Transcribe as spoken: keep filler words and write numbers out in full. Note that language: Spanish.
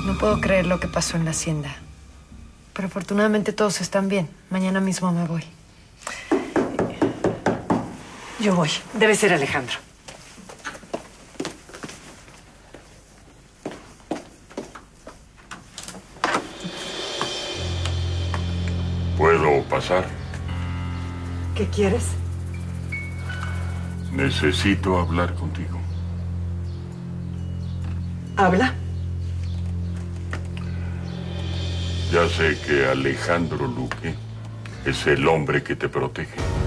No puedo creer lo que pasó en la hacienda. Pero afortunadamente todos están bien. Mañana mismo me voy. Yo voy. Debe ser Alejandro. ¿Puedo pasar? ¿Qué quieres? Necesito hablar contigo. ¿Habla? Ya sé que Alejandro Luque es el hombre que te protege.